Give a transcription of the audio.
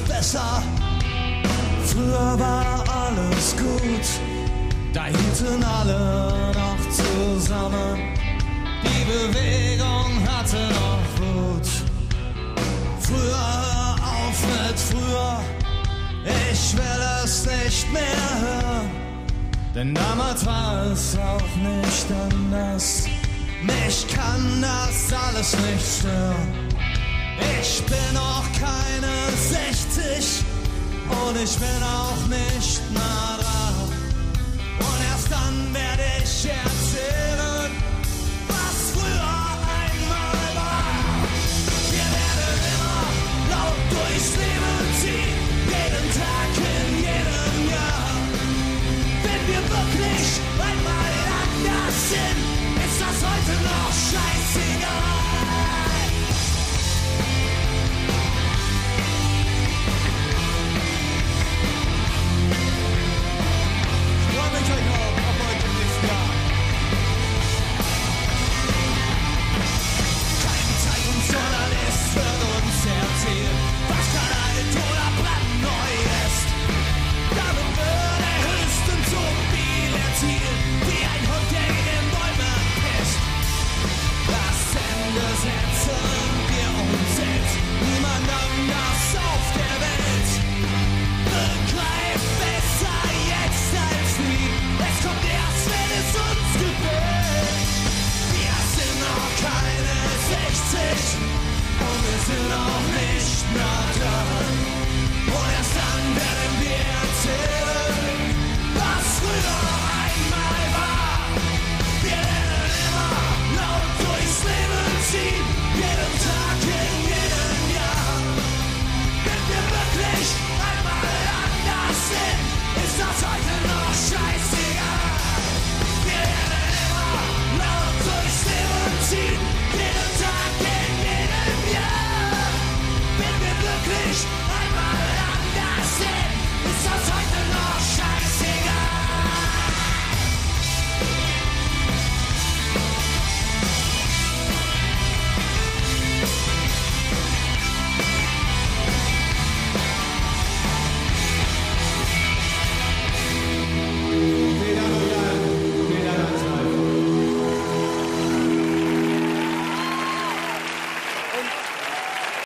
besser. Früher war alles gut, da hielten alle noch zusammen. Die Bewegung hatte noch Wut. Früher, hör auf mit früher, ich will es nicht mehr hören. Denn damals war es auch nicht anders. Mich kann das alles nicht stören. Ich bin auch keine 60 und ich bin auch nicht nah dran. Und erst dann werde ich jetzt